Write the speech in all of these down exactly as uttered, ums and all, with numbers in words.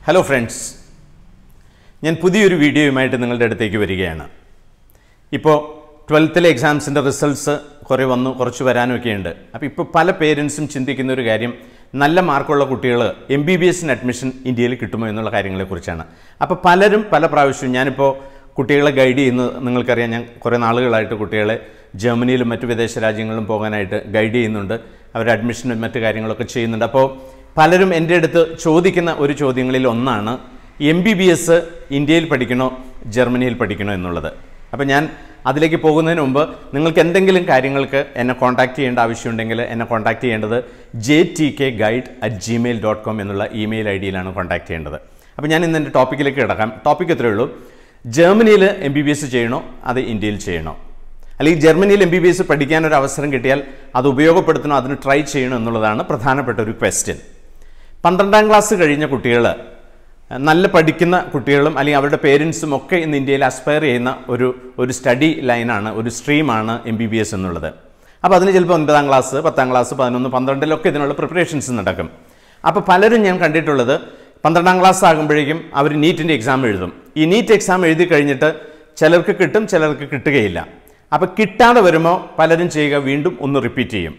Hello friends, ഞാൻ പുതിയൊരു വീഡിയോയുമായിട്ട് നിങ്ങളുടെ അടുത്തേക്ക് വരികയാണ്. ഇപ്പോൾ ട്വൽത്തിലെ എക്സാംസിൻ്റെ റിസൾട്ട്സ് കുറേ വന്നു കുറച്ച് വരാനൊക്കെ ഉണ്ട്. അപ്പോൾ ഇപ്പോൾ പല പേരൻസും ചിന്തിക്കുന്ന ഒരു കാര്യം നല്ല മാർക്കുള്ള കുട്ടികൾ എം ബി ബി എസിന് അഡ്മിഷൻ ഇന്ത്യയിൽ കിട്ടുമോ എന്നുള്ള കാര്യങ്ങളെക്കുറിച്ചാണ്. അപ്പോൾ പലരും പല പ്രാവശ്യവും ഞാനിപ്പോൾ കുട്ടികളെ ഗൈഡ് ചെയ്യുന്നത് നിങ്ങൾക്കറിയാം, ഞാൻ കുറേ നാളുകളായിട്ട് കുട്ടികളെ ജർമ്മനിയിലും മറ്റു വിദേശ രാജ്യങ്ങളിലും പോകാനായിട്ട് ഗൈഡ് ചെയ്യുന്നുണ്ട്. അവരുടെ അഡ്മിഷനും മറ്റു കാര്യങ്ങളൊക്കെ ചെയ്യുന്നുണ്ട്. അപ്പോൾ പലരും എൻ്റെ അടുത്ത് ചോദിക്കുന്ന ഒരു ചോദ്യങ്ങളിൽ ഒന്നാണ് എം ബി ബി എസ് ഇന്ത്യയിൽ പഠിക്കണോ ജർമ്മനിയിൽ പഠിക്കണോ എന്നുള്ളത്. അപ്പോൾ ഞാൻ അതിലേക്ക് പോകുന്നതിന് മുമ്പ് നിങ്ങൾക്ക് എന്തെങ്കിലും കാര്യങ്ങൾക്ക് എന്നെ കോൺടാക്റ്റ് ചെയ്യേണ്ട ആവശ്യമുണ്ടെങ്കിൽ എന്നെ കോൺടാക്റ്റ് ചെയ്യേണ്ടത് J T K guide at Gmail dot com എന്നുള്ള ഇമെയിൽ ഐ ഡിയിലാണ് കോൺടാക്റ്റ് ചെയ്യേണ്ടത്. അപ്പോൾ ഞാൻ ഇന്ന് എൻ്റെ ടോപ്പിക്കിലേക്ക് കിടക്കാം. ടോപ്പിക്ക് ഇത്രയേ ഉള്ളൂ: ജർമ്മനിയിൽ എം ബി ബി എസ് ചെയ്യണോ അത് ഇന്ത്യയിൽ ചെയ്യണോ, അല്ലെങ്കിൽ ജർമ്മനിയിൽ എം ബി ബി എസ് പഠിക്കാനൊരു അവസരം കിട്ടിയാൽ അത് ഉപയോഗപ്പെടുത്തണോ, അതിന് ട്രൈ ചെയ്യണോ എന്നുള്ളതാണ് പ്രധാനപ്പെട്ട ഒരു ക്വസ്റ്റ്യൻ. പന്ത്രണ്ടാം ക്ലാസ് കഴിഞ്ഞ കുട്ടികൾ, നല്ല പഠിക്കുന്ന കുട്ടികളും അല്ലെങ്കിൽ അവരുടെ പേരൻസും ഒക്കെ ഇന്ന് ഇന്ത്യയിൽ അസ്പയർ ചെയ്യുന്ന ഒരു ഒരു സ്റ്റഡി ലൈനാണ്, ഒരു സ്ട്രീമാണ് എം ബി ബി എസ് എന്നുള്ളത്. അപ്പോൾ അതിന് ചിലപ്പോൾ ഒൻപതാം ക്ലാസ്, പത്താം ക്ലാസ്, പതിനൊന്ന്, പന്ത്രണ്ടിലൊക്കെ ഇതിനുള്ള പ്രിപ്പറേഷൻസ് നടക്കും. അപ്പോൾ പലരും ഞാൻ കണ്ടിട്ടുള്ളത് പന്ത്രണ്ടാം ക്ലാസ് ആകുമ്പോഴേക്കും അവർ നീറ്റിൻ്റെ എക്സാം എഴുതും. ഈ നീറ്റ് എക്സാം എഴുതി കഴിഞ്ഞിട്ട് ചിലർക്ക് കിട്ടും, ചിലർക്ക് കിട്ടുകയില്ല. അപ്പോൾ കിട്ടാതെ വരുമ്പോൾ പലരും ചെയ്യുക വീണ്ടും ഒന്ന് റിപ്പീറ്റ് ചെയ്യും.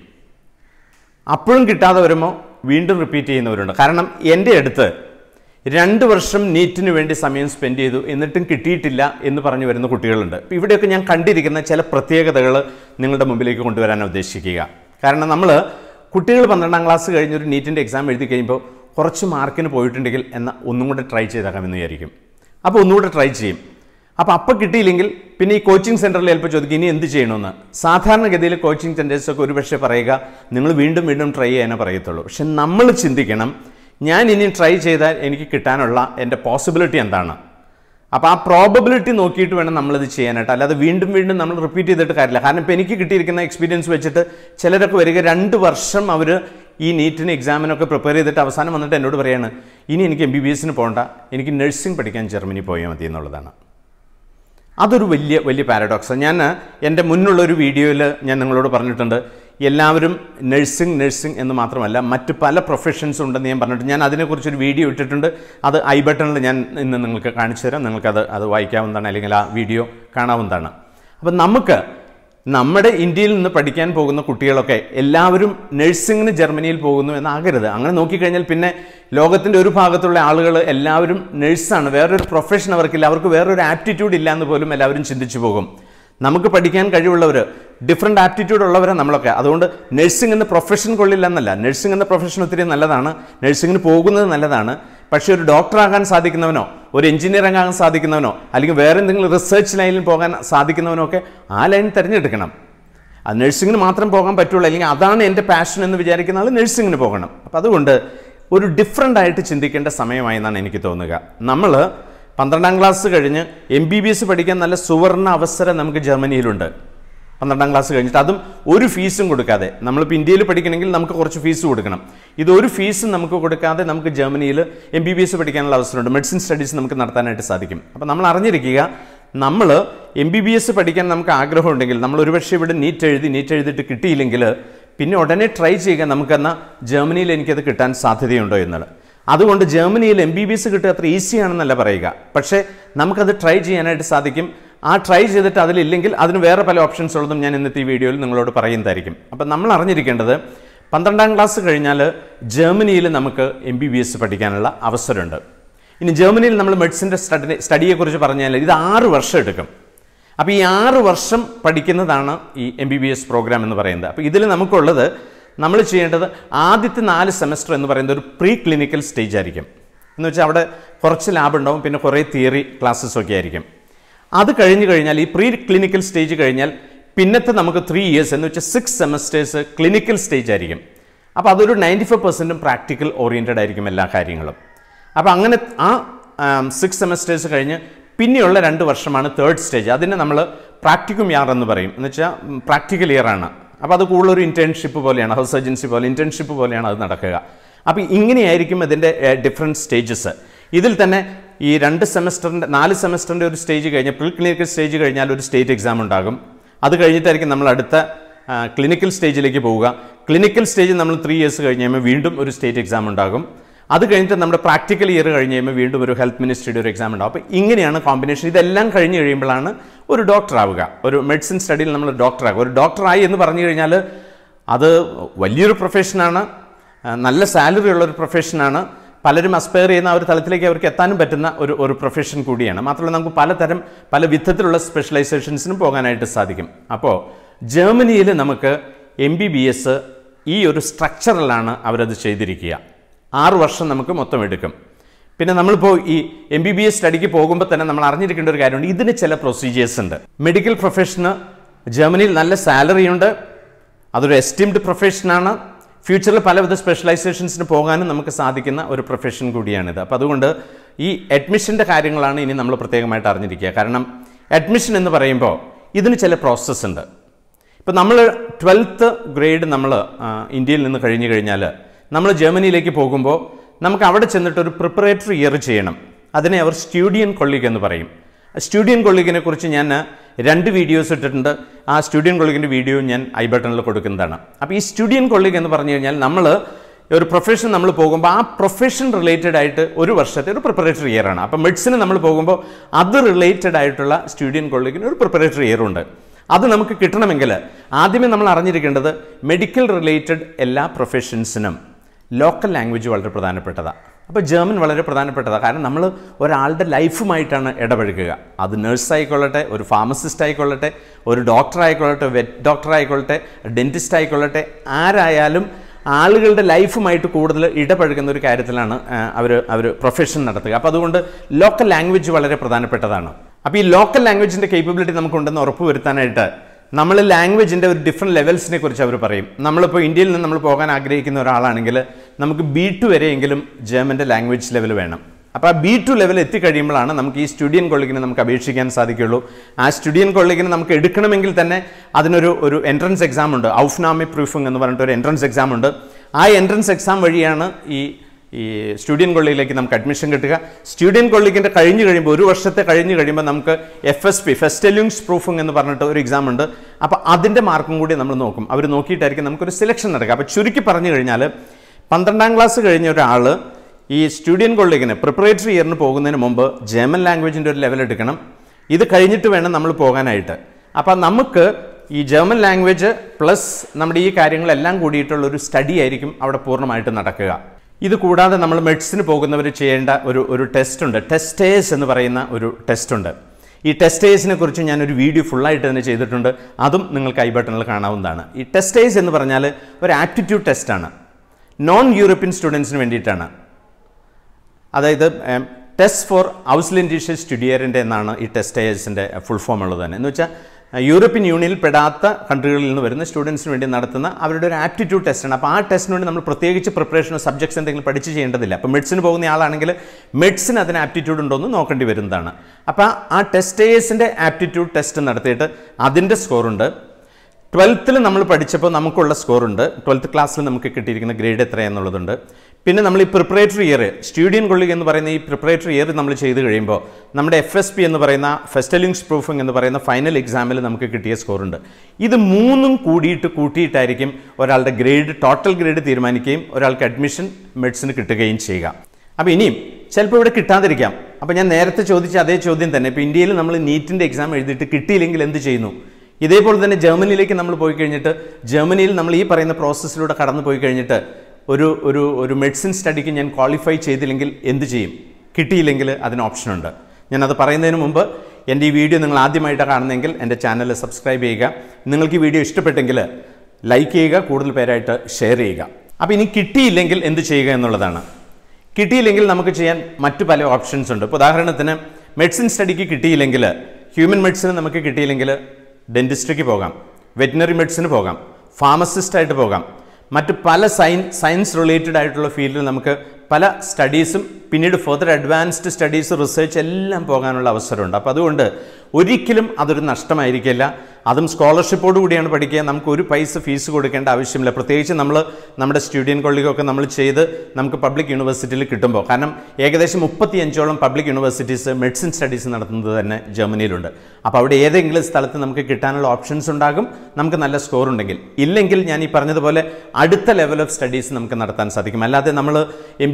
അപ്പോഴും കിട്ടാതെ വരുമ്പോൾ വീണ്ടും റിപ്പീറ്റ് ചെയ്യുന്നവരുണ്ട്. കാരണം എൻ്റെ അടുത്ത് രണ്ട് വർഷം നീറ്റിന് വേണ്ടി സമയം സ്പെൻഡ് ചെയ്തു എന്നിട്ടും കിട്ടിയിട്ടില്ല എന്ന് പറഞ്ഞു വരുന്ന കുട്ടികളുണ്ട്. അപ്പോൾ ഇവിടെയൊക്കെ ഞാൻ കണ്ടിരിക്കുന്ന ചില പ്രത്യേകതകൾ നിങ്ങളുടെ മുമ്പിലേക്ക് കൊണ്ടുവരാനാണ് ഉദ്ദേശിക്കുക. കാരണം നമ്മൾ കുട്ടികൾ പന്ത്രണ്ടാം ക്ലാസ് കഴിഞ്ഞൊരു നീറ്റിൻ്റെ എക്സാം എഴുതി കഴിയുമ്പോൾ കുറച്ച് മാർക്കിന് പോയിട്ടുണ്ടെങ്കിൽ എന്നാൽ ഒന്നും കൂടെ ട്രൈ ചെയ്തേക്കാമെന്ന് വിചാരിക്കും. അപ്പോൾ ഒന്നുകൂടെ ട്രൈ ചെയ്യും. അപ്പോൾ അപ്പം കിട്ടിയില്ലെങ്കിൽ പിന്നെ ഈ കോച്ചിങ് സെൻറ്ററിൽ ചിലപ്പോൾ ചോദിക്കും ഇനി എന്ത് ചെയ്യണമെന്ന്. സാധാരണഗതിയിൽ കോച്ചിങ് സെൻറ്റേഴ്സൊക്കെ ഒരുപക്ഷെ പറയുക നിങ്ങൾ വീണ്ടും വീണ്ടും ട്രൈ ചെയ്യാനേ പറയത്തുള്ളൂ. പക്ഷെ നമ്മൾ ചിന്തിക്കണം, ഞാൻ ഇനി ട്രൈ ചെയ്താൽ എനിക്ക് കിട്ടാനുള്ള എൻ്റെ പോസിബിലിറ്റി എന്താണ്. അപ്പോൾ ആ പ്രോബബിലിറ്റി നോക്കിയിട്ട് വേണം നമ്മളിത് ചെയ്യാനായിട്ട്. അല്ലാതെ വീണ്ടും വീണ്ടും നമ്മൾ റിപ്പീറ്റ് ചെയ്തിട്ട് കാര്യമില്ല. കാരണം ഇപ്പോൾ എനിക്ക് കിട്ടിയിരിക്കുന്ന എക്സ്പീരിയൻസ് വെച്ചിട്ട് ചിലരൊക്കെ വരിക രണ്ട് വർഷം അവർ ഈ നീറ്റിന് എക്സാമിനൊക്കെ പ്രിപ്പയർ ചെയ്തിട്ട് അവസാനം വന്നിട്ട് എന്നോട് പറയാണ് ഇനി എനിക്ക് എം ബി ബി എസിന് പോകണ്ട, എനിക്ക് നഴ്സിംഗ് പഠിക്കാൻ ജർമ്മനി പോയാൽ മതി എന്നുള്ളതാണ്. അതൊരു വലിയ വലിയ പാരഡോക്സ്. ഞാൻ എൻ്റെ മുന്നുള്ളൊരു വീഡിയോയിൽ ഞാൻ നിങ്ങളോട് പറഞ്ഞിട്ടുണ്ട്, എല്ലാവരും നഴ്സിംഗ് നഴ്സിംഗ് എന്ന് മാത്രമല്ല മറ്റ് പല പ്രൊഫഷൻസ് ഉണ്ടെന്ന് ഞാൻ പറഞ്ഞിട്ട് ഞാൻ അതിനെക്കുറിച്ചൊരു വീഡിയോ ഇട്ടിട്ടുണ്ട്. അത് ഐ ബട്ടണിൽ ഞാൻ ഇന്ന് നിങ്ങൾക്ക് കാണിച്ചു തരാം. നിങ്ങൾക്കത് അത് വായിക്കാവുന്നതാണ്, അല്ലെങ്കിൽ ആ വീഡിയോ കാണാവുന്നതാണ്. അപ്പം നമുക്ക് നമ്മുടെ ഇന്ത്യയിൽ നിന്ന് പഠിക്കാൻ പോകുന്ന കുട്ടികളൊക്കെ എല്ലാവരും നഴ്സിംഗിന് ജർമ്മനിയിൽ പോകുന്നു എന്നാകരുത്. അങ്ങനെ നോക്കിക്കഴിഞ്ഞാൽ പിന്നെ ലോകത്തിൻ്റെ ഒരു ഭാഗത്തുള്ള ആളുകൾ എല്ലാവരും നഴ്സാണ്, വേറൊരു പ്രൊഫഷൻ അവർക്കില്ല, അവർക്ക് വേറൊരു ആപ്റ്റിറ്റ്യൂഡ് ഇല്ല എന്ന് പോലും എല്ലാവരും ചിന്തിച്ചു പോകും. നമുക്ക് പഠിക്കാൻ കഴിവുള്ളവർ, ഡിഫറെൻ്റ് ആപ്റ്റിറ്റ്യൂഡ് ഉള്ളവരെ നമ്മളൊക്കെ. അതുകൊണ്ട് നഴ്സിംഗ് എന്ന പ്രൊഫഷൻ കൊള്ളില്ല എന്നല്ല. നഴ്സിംഗ് എന്ന പ്രൊഫഷൻ ഒത്തിരി നല്ലതാണ്, നഴ്സിംഗിന് പോകുന്നത് നല്ലതാണ്. പക്ഷേ ഒരു ഡോക്ടറാകാൻ സാധിക്കുന്നവനോ ഒരു എഞ്ചിനീയർ ആകാൻ സാധിക്കുന്നവനോ അല്ലെങ്കിൽ വേറെ എന്തെങ്കിലും റിസർച്ച് ലൈനിൽ പോകാൻ സാധിക്കുന്നവനോ ഒക്കെ ആ ലൈൻ തിരഞ്ഞെടുക്കണം. അത് നഴ്സിംഗിന് മാത്രം പോകാൻ പറ്റുള്ളൂ, അല്ലെങ്കിൽ അതാണ് എൻ്റെ പാഷൻ എന്ന് വിചാരിക്കുന്ന ആൾ നഴ്സിംഗിന് പോകണം. അപ്പോൾ അതുകൊണ്ട് ഒരു ഡിഫറെൻ്റ് ആയിട്ട് ചിന്തിക്കേണ്ട സമയമായി എന്നാണ് എനിക്ക് തോന്നുക. നമ്മൾ പന്ത്രണ്ടാം ക്ലാസ് കഴിഞ്ഞ് എം ബി ബി എസ് പഠിക്കാൻ നല്ല സുവർണ അവസരം നമുക്ക് ജർമ്മനിയിലുണ്ട്. പന്ത്രണ്ടാം ക്ലാസ് കഴിഞ്ഞിട്ട് അതും ഒരു ഫീസും കൊടുക്കാതെ. നമ്മളിപ്പോൾ ഇന്ത്യയിൽ പഠിക്കണമെങ്കിൽ നമുക്ക് കുറച്ച് ഫീസ് കൊടുക്കണം. ഇതൊരു ഫീസും നമുക്ക് കൊടുക്കാതെ നമുക്ക് ജർമ്മനിയിൽ എം ബി ബി എസ് പഠിക്കാനുള്ള അവസരമുണ്ട്. മെഡിസിൻ സ്റ്റഡീസ് നമുക്ക് നടത്താനായിട്ട് സാധിക്കും. അപ്പോൾ നമ്മൾ അറിഞ്ഞിരിക്കുക, നമ്മൾ എം ബി ബി എസ് പഠിക്കാൻ നമുക്ക് ആഗ്രഹമുണ്ടെങ്കിൽ നമ്മൾ ഒരുപക്ഷെ ഇവിടെ നീറ്റ് എഴുതി നീറ്റ് എഴുതിയിട്ട് കിട്ടിയില്ലെങ്കിൽ പിന്നെ ഉടനെ ട്രൈ ചെയ്യുക നമുക്കെന്നാൽ ജർമ്മനിയിൽ എനിക്കത് കിട്ടാൻ സാധ്യതയുണ്ടോ എന്നുള്ളത്. അതുകൊണ്ട് ജർമ്മനിയിൽ എം ബി ബി എസ് കിട്ടുക അത്ര ഈസിയാണെന്നല്ല പറയുക, പക്ഷേ നമുക്കത് ട്രൈ ചെയ്യാനായിട്ട് സാധിക്കും. ആ ട്രൈ ചെയ്തിട്ട് അതിലില്ലെങ്കിൽ അതിന് വേറെ പല ഓപ്ഷൻസ് ഉള്ളതും ഞാൻ ഇന്നത്തെ ഈ വീഡിയോയിൽ നിങ്ങളോട് പറയുന്നതായിരിക്കും. അപ്പം നമ്മൾ അറിഞ്ഞിരിക്കേണ്ടത് പന്ത്രണ്ടാം ക്ലാസ് കഴിഞ്ഞാൽ ജർമ്മനിയിൽ നമുക്ക് എം ബി ബി എസ് പഠിക്കാനുള്ള അവസരമുണ്ട്. ഇനി ജർമ്മനിയിൽ നമ്മൾ മെഡിസിൻ്റെ സ്റ്റഡി സ്റ്റഡിയെക്കുറിച്ച് പറഞ്ഞാൽ ഇത് ആറ് വർഷം എടുക്കും. അപ്പോൾ ഈ ആറ് വർഷം പഠിക്കുന്നതാണ് ഈ M B B S program എന്ന് പറയുന്നത്. അപ്പോൾ ഇതിൽ നമുക്കുള്ളത്, നമ്മൾ ചെയ്യേണ്ടത് ആദ്യത്തെ നാല് സെമസ്റ്റർ എന്ന് പറയുന്നത് ഒരു പ്രീ ക്ലിനിക്കൽ സ്റ്റേജ് ആയിരിക്കും. എന്ന് വെച്ചാൽ അവിടെ കുറച്ച് ലാബ് ഉണ്ടാവും, പിന്നെ കുറേ തിയറി ക്ലാസ്സസ് ഒക്കെ ആയിരിക്കും. അത് കഴിഞ്ഞ് കഴിഞ്ഞാൽ ഈ പ്രീ ക്ലിനിക്കൽ സ്റ്റേജ് കഴിഞ്ഞാൽ പിന്നത്തെ നമുക്ക് ത്രീ ഇയേഴ്സ് എന്ന് വെച്ചാൽ സിക്സ് സെമസ്റ്റേഴ്സ് ക്ലിനിക്കൽ സ്റ്റേജ് ആയിരിക്കും. അപ്പോൾ അതൊരു നയൻറ്റി ഫൈവ് പെർസെൻറ്റും പ്രാക്ടിക്കൽ ഓറിയൻറ്റഡ് ആയിരിക്കും എല്ലാ കാര്യങ്ങളും. അപ്പോൾ അങ്ങനെ ആ സിക്സ് സെമസ്റ്റേഴ്സ് കഴിഞ്ഞ് പിന്നെയുള്ള രണ്ട് വർഷമാണ് തേർഡ് സ്റ്റേജ്. അതിനെ നമ്മൾ പ്രാക്ടിക്കും ഇയർ എന്ന് പറയും. എന്ന് വെച്ചാൽ പ്രാക്ടിക്കൽ ഇയർ ആണ്. അപ്പോൾ അത് കൂടുതലൊരു ഇൻറ്റേൺഷിപ്പ് പോലെയാണ്, ഹൗസ് ഏജൻസി പോലെ ഇൻറ്റേൺഷിപ്പ് പോലെയാണ് അത് നടക്കുക. അപ്പോൾ ഇങ്ങനെയായിരിക്കും ഇതിൻ്റെ ഡിഫറെൻറ്റ് സ്റ്റേജസ്. ഇതിൽ തന്നെ ഈ രണ്ട് സെമസ്റ്ററിൻ്റെ നാല് സെമസ്റ്ററിൻ്റെ ഒരു സ്റ്റേജ് കഴിഞ്ഞ് പ്രീ ക്ലിനിക്കൽ സ്റ്റേജ് കഴിഞ്ഞാൽ ഒരു സ്റ്റേറ്റ് എക്സാം ഉണ്ടാകും. അത് കഴിഞ്ഞിട്ടായിരിക്കും നമ്മൾ അടുത്ത ക്ലിനിക്കൽ സ്റ്റേജിലേക്ക് പോവുക. ക്ലിനിക്കൽ സ്റ്റേജ് നമ്മൾ ത്രീ ഇയേഴ്സ് കഴിഞ്ഞ് കഴിയുമ്പോൾ വീണ്ടും ഒരു സ്റ്റേറ്റ് എക്സാം ഉണ്ടാകും. അത് കഴിഞ്ഞിട്ട് നമ്മുടെ പ്രാക്ടിക്കൽ ഇയർ കഴിഞ്ഞ് കഴിയുമ്പോൾ വീണ്ടും ഒരു ഹെൽത്ത് മിനിസ്ട്രിയുടെ ഒരു എക്സാം ഉണ്ടാവും. അപ്പോൾ ഇങ്ങനെയാണ് കോമ്പിനേഷൻ. ഇതെല്ലാം കഴിഞ്ഞ് കഴിയുമ്പോഴാണ് ഒരു ഡോക്ടർ ആവുക. ഒരു മെഡിസിൻ സ്റ്റഡിയിൽ നമ്മൾ ഡോക്ടർ ആകുക. ഒരു ഡോക്ടറായി എന്ന് പറഞ്ഞു കഴിഞ്ഞാൽ അത് വലിയൊരു പ്രൊഫഷനാണ്, നല്ല സാലറി ഉള്ളൊരു പ്രൊഫഷനാണ്. പലരും അസ്പയർ ചെയ്യുന്ന ആ ഒരു തലത്തിലേക്ക് അവർക്ക് എത്താനും പറ്റുന്ന ഒരു ഒരു പ്രൊഫഷൻ കൂടിയാണ്. മാത്രമല്ല നമുക്ക് പലതരം പല വിധത്തിലുള്ള സ്പെഷ്യലൈസേഷൻസിനും പോകാനായിട്ട് സാധിക്കും. അപ്പോൾ ജർമ്മനിയിൽ നമുക്ക് എം ബി ബി എസ് ഈ ഒരു സ്ട്രക്ചറിലാണ് അവരത് ചെയ്തിരിക്കുക. ആറ് വർഷം നമുക്ക് മൊത്തം എടുക്കും. പിന്നെ നമ്മളിപ്പോൾ ഈ എം ബി ബി എസ് സ്റ്റഡിക്ക് പോകുമ്പോൾ തന്നെ നമ്മൾ അറിഞ്ഞിരിക്കേണ്ട ഒരു കാര്യമുണ്ട്, ഇതിന് ചില പ്രൊസീജിയേഴ്സ് ഉണ്ട്. മെഡിക്കൽ പ്രൊഫഷന് ജർമ്മനിയിൽ നല്ല സാലറി ഉണ്ട്, അതൊരു എസ്റ്റീംഡ് പ്രൊഫഷനാണ്. ഫ്യൂച്ചറിൽ പലവിധ സ്പെഷ്യലൈസേഷൻസിന് പോകാനും നമുക്ക് സാധിക്കുന്ന ഒരു പ്രൊഫഷൻ കൂടിയാണിത്. അപ്പോൾ അതുകൊണ്ട് ഈ അഡ്മിഷൻ്റെ കാര്യങ്ങളാണ് ഇനി നമ്മൾ പ്രത്യേകമായിട്ട് അറിഞ്ഞിരിക്കുക. കാരണം അഡ്മിഷൻ എന്ന് പറയുമ്പോൾ ഇതിന് ചില പ്രോസസ്സ് ഉണ്ട്. ഇപ്പോൾ നമ്മൾ ട്വൽത്ത് ഗ്രേഡ് നമ്മൾ ഇന്ത്യയിൽ നിന്ന് കഴിഞ്ഞു കഴിഞ്ഞാൽ നമ്മൾ ജർമ്മനിയിലേക്ക് പോകുമ്പോൾ നമുക്ക് അവിടെ ചെന്നിട്ട് ഒരു പ്രിപ്പറേറ്ററി ഇയർ ചെയ്യണം. അതിനെ അവർ സ്റ്റുഡിയൻ കൊളീഗ് എന്ന് പറയും. സ്റ്റുഡിയൻ കൊളീഗിനെ കുറിച്ച് ഞാൻ രണ്ട് വീഡിയോസ് ഇട്ടിട്ടുണ്ട്. ആ സ്റ്റുഡിയൻ കൊളീഗിൻ്റെ വീഡിയോ ഞാൻ ഐ ബട്ടണിൽ കൊടുക്കുന്നതാണ്. അപ്പോൾ ഈ സ്റ്റുഡിയൻ കൊളീഗ് എന്ന് പറഞ്ഞു കഴിഞ്ഞാൽ നമ്മൾ ഒരു പ്രൊഫഷൻ നമ്മൾ പോകുമ്പോൾ ആ പ്രൊഫഷൻ റിലേറ്റഡ് ആയിട്ട് ഒരു വർഷത്തെ ഒരു പ്രിപ്പറേറ്ററി ഇയർ ആണ്. അപ്പോൾ മെഡിസിന് നമ്മൾ പോകുമ്പോൾ അത് റിലേറ്റഡ് ആയിട്ടുള്ള സ്റ്റുഡിയൻ കൊളീഗിന് ഒരു പ്രിപ്പറേറ്ററി ഇയർ ഉണ്ട്. അത് നമുക്ക് കിട്ടണമെങ്കിൽ ആദ്യമേ നമ്മൾ അറിഞ്ഞിരിക്കേണ്ടത് മെഡിക്കൽ റിലേറ്റഡ് എല്ലാ പ്രൊഫഷൻസിനും ലോക്കൽ ലാംഗ്വേജ് വളരെ പ്രധാനപ്പെട്ടതാണ്. അപ്പോൾ ജർമ്മൻ വളരെ പ്രധാനപ്പെട്ടതാണ്. കാരണം നമ്മൾ ഒരാളുടെ ലൈഫുമായിട്ടാണ് ഇടപഴകുക. അത് നഴ്സ് ആയിക്കൊള്ളട്ടെ, ഒരു ഫാർമസിസ്റ്റ് ആയിക്കൊള്ളട്ടെ, ഒരു ഡോക്ടർ ആയിക്കൊള്ളട്ടെ, വെറ്റ് ഡോക്ടർ ആയിക്കൊള്ളട്ടെ, ഡെൻറ്റിസ്റ്റ് ആയിക്കൊള്ളട്ടെ, ആരായാലും ആളുകളുടെ ലൈഫുമായിട്ട് കൂടുതൽ ഇടപഴകുന്ന ഒരു കാര്യത്തിലാണ് അവർ അവർ പ്രൊഫഷൻ നടത്തുക. അപ്പോൾ അതുകൊണ്ട് ലോക്കൽ ലാംഗ്വേജ് വളരെ പ്രധാനപ്പെട്ടതാണ്. അപ്പോൾ ഈ ലോക്കൽ ലാംഗ്വേജിൻ്റെ കേപ്പബിലിറ്റി നമുക്കുണ്ടെന്ന് ഉറപ്പുവരുത്താനായിട്ട് നമ്മൾ ലാംഗ്വേജിൻ്റെ ഒരു ഡിഫറെൻറ്റ് ലെവൽസിനെ കുറിച്ച് അവർ പറയും. നമ്മളിപ്പോൾ ഇന്ത്യയിൽ നിന്ന് നമ്മൾ പോകാൻ ആഗ്രഹിക്കുന്ന ഒരാളാണെങ്കിൽ നമുക്ക് ബി ടു വരെയെങ്കിലും ജർമ്മൻ്റെ ലാംഗ്വേജ് ലെവൽ വേണം. അപ്പോൾ ആ ബി ടു ലെവൽ എത്തിക്കഴിയുമ്പോഴാണ് നമുക്ക് ഈ സ്റ്റുഡിയൻ കൊളീഗിനെ നമുക്ക് അപേക്ഷിക്കാൻ സാധിക്കുള്ളൂ. ആ സ്റ്റുഡിയൻ കൊളീഗിനെ നമുക്ക് എടുക്കണമെങ്കിൽ തന്നെ അതിനൊരു ഒരു എൻട്രൻസ് എക്സാം ഉണ്ട്. ഔഫ്നാമി പ്രൂഫിംഗ് എന്ന് പറഞ്ഞിട്ട് ഒരു എൻട്രൻസ് എക്സാം ഉണ്ട്. ആ എൻട്രൻസ് എക്സാം വഴിയാണ് ഈ ഈ സ്റ്റുഡിയൻ കൊളീഗിലേക്ക് നമുക്ക് അഡ്മിഷൻ കിട്ടുക. സ്റ്റുഡിയൻ കൊളീഗിൻ്റെ കഴിഞ്ഞ് കഴിയുമ്പോൾ ഒരു വർഷത്തെ കഴിഞ്ഞ് കഴിയുമ്പോൾ നമുക്ക് എഫ് എസ് പി ഫെസ്റ്റലിങ്സ് പ്രൂഫിംഗ് എന്ന് പറഞ്ഞിട്ട് ഒരു എക്സാം ഉണ്ട്. അപ്പോൾ അതിൻ്റെ മാർക്കും കൂടി നമ്മൾ നോക്കും. അവർ നോക്കിയിട്ടായിരിക്കും നമുക്കൊരു സെലക്ഷൻ നടക്കുക. അപ്പോൾ ചുരുക്കി പറഞ്ഞു കഴിഞ്ഞാൽ പന്ത്രണ്ടാം ക്ലാസ് കഴിഞ്ഞ ഒരാൾ ഈ സ്റ്റുഡിയൻ കൊളീഗിന് പ്രിപ്പറേറ്ററി ഇയറിന് പോകുന്നതിന് മുമ്പ് ജർമ്മൻ ലാംഗ്വേജിൻ്റെ ഒരു ലെവൽ എടുക്കണം. ഇത് കഴിഞ്ഞിട്ട് വേണം നമ്മൾ പോകാനായിട്ട്. അപ്പോൾ നമുക്ക് ഈ ജർമ്മൻ ലാംഗ്വേജ് പ്ലസ് നമ്മുടെ ഈ കാര്യങ്ങളെല്ലാം കൂടിയിട്ടുള്ള ഒരു സ്റ്റഡി ആയിരിക്കും അവിടെ പൂർണ്ണമായിട്ട് നടക്കുക. ഇത് കൂടാതെ നമ്മൾ മെഡിസിന് പോകുന്നവർ ചെയ്യേണ്ട ഒരു ഒരു ടെസ്റ്റ് ഉണ്ട്. ടെസ്റ്റേഴ്സ് എന്ന് പറയുന്ന ഒരു ടെസ്റ്റ് ഉണ്ട്. ഈ ടെസ്റ്റേഴ്സിനെ കുറിച്ച് ഞാനൊരു വീഡിയോ ഫുള്ളായിട്ട് തന്നെ ചെയ്തിട്ടുണ്ട്. അതും നിങ്ങൾക്ക് ഐ ബട്ടണിൽ കാണാവുന്നതാണ്. ഈ ടെസ്റ്റേഴ്സ് എന്ന് പറഞ്ഞാൽ ഒരു ആപ്റ്റിറ്റ്യൂഡ് ടെസ്റ്റാണ്. നോൺ യൂറോപ്യൻ സ്റ്റുഡൻസിന് വേണ്ടിയിട്ടാണ്. അതായത് ടെസ്റ്റ് ഫോർ ഔസ്ലൻഡിഷ്യസ് സ്റ്റുഡിയറിൻ്റെ എന്നാണ് ഈ ടെസ്റ്റേഴ്സിൻ്റെ ഫുൾ ഫോം ഉള്ളത് തന്നെ. എന്ന് വെച്ചാൽ യൂറോപ്യൻ യൂണിയനിൽ പെടാത്ത കൺട്രികളിൽ നിന്ന് വരുന്ന സ്റ്റുഡൻസിന് വേണ്ടി നടത്തുന്ന അവരുടെ ഒരു ആപ്റ്റിറ്റ്യൂഡ് ടെസ്റ്റാണ്. അപ്പോൾ ആ ടെസ്റ്റിന് വേണ്ടി നമ്മൾ പ്രത്യേകിച്ച് പ്രിപ്പറേഷനോ സബ്ജക്ട്സ് എന്തെങ്കിലും പഠിച്ച് ചെയ്യേണ്ടതില്ല. അപ്പോൾ മെഡിസിന് പോകുന്ന ആളാണെങ്കിൽ മെഡിസിൻ അതിന് ആപ്റ്റിറ്റ്യൂഡ് ഉണ്ടോ എന്ന് നോക്കേണ്ടി വരുന്നതാണ്. അപ്പോൾ ആ ടെസ്റ്റേഴ്സിൻ്റെ ആപ്റ്റിറ്റ്യൂഡ് ടെസ്റ്റ് നടത്തിയിട്ട് അതിൻ്റെ സ്കോറുണ്ട്. ട്വൽത്തിൽ നമ്മൾ പഠിച്ചപ്പോൾ നമുക്കുള്ള സ്കോറുണ്ട്. ട്വൽത്ത് ക്ലാസ്സിൽ നമുക്ക് കിട്ടിയിരിക്കുന്ന ഗ്രേഡ് എത്രയാണെന്നുള്ളതുണ്ട്. പിന്നെ നമ്മൾ ഈ പ്രിപ്പറേറ്ററി ഇയർ സ്റ്റുഡിയൻ കൊളീഗ് എന്ന് പറയുന്ന ഈ പ്രിപ്പറേറ്ററി ഇയർ നമ്മൾ ചെയ്ത് കഴിയുമ്പോൾ നമ്മുടെ എഫ് എസ് പി എന്ന് പറയുന്ന ഫെസ്റ്റലിങ്സ് പ്രൂഫിംഗ് എന്ന് പറയുന്ന ഫൈനൽ എക്സാമിൽ നമുക്ക് കിട്ടിയ സ്കോറുണ്ട്. ഇത് മൂന്നും കൂടിയിട്ട് കൂട്ടിയിട്ടായിരിക്കും ഒരാളുടെ ഗ്രേഡ് ടോട്ടൽ ഗ്രേഡ് തീരുമാനിക്കുകയും ഒരാൾക്ക് അഡ്മിഷൻ മെഡിസിന് കിട്ടുകയും ചെയ്യുക. അപ്പോൾ ഇനിയും ചിലപ്പോൾ ഇവിടെ കിട്ടാതിരിക്കാം. അപ്പോൾ ഞാൻ നേരത്തെ ചോദിച്ച അതേ ചോദ്യം തന്നെ. ഇപ്പോൾ ഇന്ത്യയിൽ നമ്മൾ നീറ്റിൻ്റെ എക്സാം എഴുതിയിട്ട് കിട്ടിയില്ലെങ്കിൽ എന്ത് ചെയ്യുന്നു? ഇതേപോലെ തന്നെ ജർമ്മനിയിലേക്ക് നമ്മൾ പോയി കഴിഞ്ഞിട്ട് ജർമ്മനിയിൽ നമ്മൾ ഈ പറയുന്ന പ്രോസസ്സിലൂടെ കടന്നു പോയി കഴിഞ്ഞിട്ട് ഒരു ഒരു ഒരു മെഡിസിൻ സ്റ്റഡിക്ക് ഞാൻ ക്വാളിഫൈ ചെയ്തില്ലെങ്കിൽ എന്ത് ചെയ്യും? കിട്ടിയില്ലെങ്കിൽ അതിന് ഓപ്ഷനുണ്ട്. ഞാനത് പറയുന്നതിന് മുമ്പ് എൻ്റെ ഈ വീഡിയോ നിങ്ങൾ ആദ്യമായിട്ടാണ് കാണുന്നതെങ്കിൽ എൻ്റെ ചാനൽ സബ്സ്ക്രൈബ് ചെയ്യുക. നിങ്ങൾക്ക് ഈ വീഡിയോ ഇഷ്ടപ്പെട്ടെങ്കിൽ ലൈക്ക് ചെയ്യുക, കൂടുതൽ പേരായിട്ട് ഷെയർ ചെയ്യുക. അപ്പോൾ ഇനി കിട്ടിയില്ലെങ്കിൽ എന്ത് ചെയ്യുക എന്നുള്ളതാണ്. കിട്ടിയില്ലെങ്കിൽ നമുക്ക് ചെയ്യാൻ മറ്റു പല ഓപ്ഷൻസ് ഉണ്ട്. ഇപ്പോൾ ഉദാഹരണത്തിന് മെഡിസിൻ സ്റ്റഡിക്ക് കിട്ടിയില്ലെങ്കിൽ, ഹ്യൂമൻ മെഡിസിന് നമുക്ക് കിട്ടിയില്ലെങ്കിൽ ഡെൻറ്റിസ്ട്രിക്ക് പോകാം, വെറ്റിനറി മെഡിസിന് പോകാം, ഫാർമസിസ്റ്റായിട്ട് പോകാം, മറ്റ് പല സയൻ സയൻസ് റിലേറ്റഡ് ആയിട്ടുള്ള ഫീൽഡിൽ നമുക്ക് പല സ്റ്റഡീസും പിന്നീട് ഫർദർ അഡ്വാൻസ്ഡ് സ്റ്റഡീസ് റിസർച്ച് എല്ലാം പോകാനുള്ള അവസരമുണ്ട്. അപ്പോൾ അതുകൊണ്ട് ഒരിക്കലും അതൊരു നഷ്ടമായിരിക്കില്ല. അതും സ്കോളർഷിപ്പോട് കൂടിയാണ് പഠിക്കുക. നമുക്ക് ഒരു പൈസ ഫീസ് കൊടുക്കേണ്ട ആവശ്യമില്ല. പ്രത്യേകിച്ച് നമ്മൾ നമ്മുടെ സ്റ്റുഡിയൻ കൊളീഗൊക്കെ നമ്മൾ ചെയ്ത് നമുക്ക് പബ്ലിക് യൂണിവേഴ്സിറ്റിയിൽ കിട്ടുമ്പോൾ, കാരണം ഏകദേശം മുപ്പത്തി അഞ്ചോളം പബ്ലിക് യൂണിവേഴ്സിറ്റീസ് മെഡിസിൻ സ്റ്റഡീസ് നടത്തുന്നത് തന്നെ ജർമ്മനിയിലുണ്ട്. അപ്പോൾ അവിടെ ഏതെങ്കിലും സ്ഥലത്ത് നമുക്ക് കിട്ടാനുള്ള ഓപ്ഷൻസ് ഉണ്ടാകും, നമുക്ക് നല്ല സ്കോർ ഉണ്ടെങ്കിൽ. ഇല്ലെങ്കിൽ ഞാൻ ഈ പറഞ്ഞതുപോലെ അടുത്ത ലെവൽ ഓഫ് സ്റ്റഡീസ് നമുക്ക് നടത്താൻ സാധിക്കും. അല്ലാതെ നമ്മൾ എം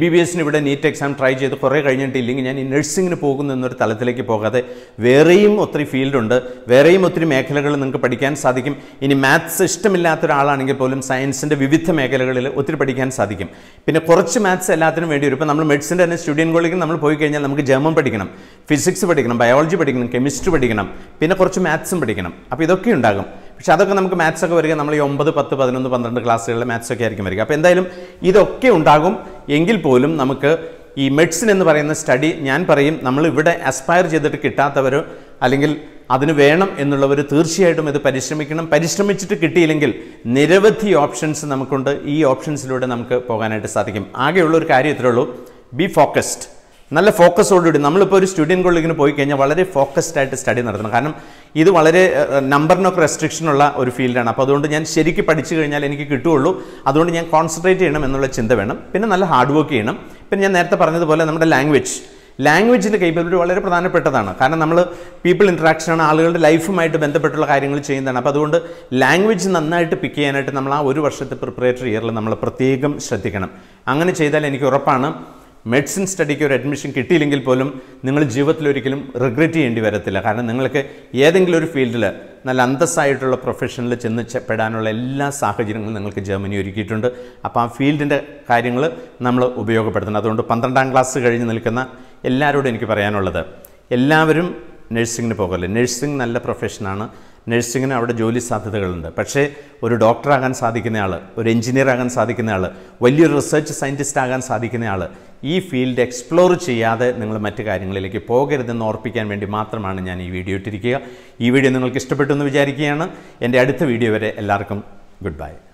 എം ബി ബി എസിന് ഇവിടെ നീറ്റ് എക്സാം ട്രൈ ചെയ്ത് കുറേ കഴിഞ്ഞിട്ടില്ലെങ്കിൽ ഞാൻ ഈ നഴ്സിങ്ങിന് പോകുന്നു എന്നൊരു തലത്തിലേക്ക് പോകാതെ വേറെയും ഒത്തിരി ഫീൽഡുണ്ട്, വേറെയും ഒത്തിരി മേഖലകൾ നിങ്ങൾക്ക് പഠിക്കാൻ സാധിക്കും. ഇനി മാത്സ് ഇഷ്ടമില്ലാത്ത ഒരാളാണെങ്കിൽ പോലും സയൻസിൻ്റെ വിവിധ മേഖലകളിൽ ഒത്തിരി പഠിക്കാൻ സാധിക്കും. പിന്നെ കുറച്ച് മാത്സ് എല്ലാത്തിനും വേണ്ടി വരും. ഇപ്പോൾ നമ്മൾ മെഡിസിൻ്റെ തന്നെ സ്റ്റുഡൻറ്റ് കോളേജിൽ നമ്മൾ പോയി കഴിഞ്ഞാൽ നമുക്ക് ജർമ്മൻ പഠിക്കണം, ഫിസിക്സ് പഠിക്കണം, ബയോളജി പഠിക്കണം, കെമിസ്ട്രി പഠിക്കണം, പിന്നെ കുറച്ച് മാത്സും പഠിക്കണം. അപ്പോൾ ഇതൊക്കെ ഉണ്ടാകും. പക്ഷേ അതൊക്കെ നമുക്ക് മാത്സ് ഒക്കെ വരിക നമ്മൾ ഈ ഒമ്പത് പത്ത് പതിനൊന്ന് പന്ത്രണ്ട് ക്ലാസ്സുകളിലെ മാത്സ് ഒക്കെ ആയിരിക്കും വരിക. അപ്പോൾ എന്തായാലും ഇതൊക്കെ ഉണ്ടാകും. എങ്കിൽ പോലും നമുക്ക് ഈ മെഡിസിൻ എന്ന് പറയുന്ന സ്റ്റഡി ഞാൻ പറയും നമ്മൾ ഇവിടെ അസ്പയർ ചെയ്തിട്ട് കിട്ടാത്തവർ അല്ലെങ്കിൽ അതിന് വേണം എന്നുള്ളവർ തീർച്ചയായിട്ടും ഇത് പരിശ്രമിക്കണം. പരിശ്രമിച്ചിട്ട് കിട്ടിയില്ലെങ്കിൽ നിരവധി ഓപ്ഷൻസ് നമുക്കുണ്ട്. ഈ ഓപ്ഷൻസിലൂടെ നമുക്ക് പോകാനായിട്ട് സാധിക്കും. ആകെയുള്ളൊരു കാര്യം ഇത്രയേ ഉള്ളൂ, ബി ഫോക്കസ്ഡ്. നല്ല ഫോക്കസോടുകൂടി നമ്മളിപ്പോൾ ഒരു സ്റ്റുഡൻറ്റ് കോളേജിന് പോയി കഴിഞ്ഞാൽ വളരെ ഫോക്കസ്ഡ് ആയിട്ട് സ്റ്റഡി നടത്തണം. കാരണം ഇത് വളരെ നമ്പറിനൊക്കെ റെസ്ട്രിക്ഷനുള്ള ഒരു ഫീൽഡാണ്. അപ്പോൾ അതുകൊണ്ട് ഞാൻ ശരിക്കും പഠിച്ചു കഴിഞ്ഞാൽ എനിക്ക് കിട്ടുകയുള്ളൂ. അതുകൊണ്ട് ഞാൻ കോൺസെൻട്രേറ്റ് ചെയ്യണം എന്നുള്ള ചിന്ത വേണം. പിന്നെ നല്ല ഹാർഡ് വർക്ക് ചെയ്യണം. പിന്നെ ഞാൻ നേരത്തെ പറഞ്ഞതുപോലെ നമ്മുടെ ലാംഗ്വേജ് ലാംഗ്വേജിൻ്റെ കേപ്പബിലിറ്റി വളരെ പ്രധാനപ്പെട്ടതാണ്. കാരണം നമ്മൾ പീപ്പിൾ ഇൻട്രാക്ഷനാണ്, ആളുകളുടെ ലൈഫുമായിട്ട് ബന്ധപ്പെട്ടുള്ള കാര്യങ്ങൾ ചെയ്യുന്നതാണ്. അപ്പോൾ അതുകൊണ്ട് ലാംഗ്വേജ് നന്നായിട്ട് പിക്ക് ചെയ്യാനായിട്ട് നമ്മൾ ആ ഒരു വർഷത്തെ പ്രിപ്പറേറ്ററി ഇയറിൽ നമ്മൾ പ്രത്യേകം ശ്രദ്ധിക്കണം. അങ്ങനെ ചെയ്താൽ എനിക്ക് ഉറപ്പാണ് മെഡിസിൻ സ്റ്റഡിക്ക് ഒരു അഡ്മിഷൻ കിട്ടിയില്ലെങ്കിൽ പോലും നിങ്ങൾ ജീവിതത്തിൽ ഒരിക്കലും റിഗ്രറ്റ് ചെയ്യേണ്ടി വരത്തില്ല. കാരണം നിങ്ങൾക്ക് ഏതെങ്കിലും ഒരു ഫീൽഡിൽ നല്ല അന്തസ്സായിട്ടുള്ള പ്രൊഫഷനിൽ ചെന്ന് പെടാനുള്ള എല്ലാ സാഹചര്യങ്ങളും നിങ്ങൾക്ക് ജർമ്മനി ഒരുക്കിയിട്ടുണ്ട്. അപ്പോൾ ആ ഫീൽഡിൻ്റെ കാര്യങ്ങൾ നമ്മൾ ഉപയോഗപ്പെടുത്തണം. അതുകൊണ്ട് പന്ത്രണ്ടാം ക്ലാസ് കഴിഞ്ഞ് നിൽക്കുന്ന എല്ലാവരോടും എനിക്ക് പറയാനുള്ളത്, എല്ലാവരും നഴ്സിങ്ങിന് പോകല്ലേ. നഴ്സിംഗ് നല്ല പ്രൊഫഷനാണ്. നഴ്സിങ്ങിന് അവിടെ ജോലി സാധ്യതകളുണ്ട്. പക്ഷേ ഒരു ഡോക്ടറാകാൻ സാധിക്കുന്ന ആൾ, ഒരു എഞ്ചിനീയർ ആകാൻ സാധിക്കുന്ന ആൾ, വലിയൊരു റിസർച്ച് സയൻറ്റിസ്റ്റ് ആകാൻ സാധിക്കുന്ന ആൾ ഈ ഫീൽഡ് എക്സ്പ്ലോർ ചെയ്യാതെ നിങ്ങൾ മറ്റു കാര്യങ്ങളിലേക്ക് പോകരുതെന്ന് ഓർപ്പിക്കാൻ വേണ്ടി മാത്രമാണ് ഞാൻ ഈ വീഡിയോ ഇട്ടിരിക്കുക. ഈ വീഡിയോ നിങ്ങൾക്ക് ഇഷ്ടപ്പെട്ടു എന്ന് വിചാരിക്കുകയാണ്. എൻ്റെ അടുത്ത വീഡിയോ വരെ എല്ലാവർക്കും ഗുഡ് ബൈ.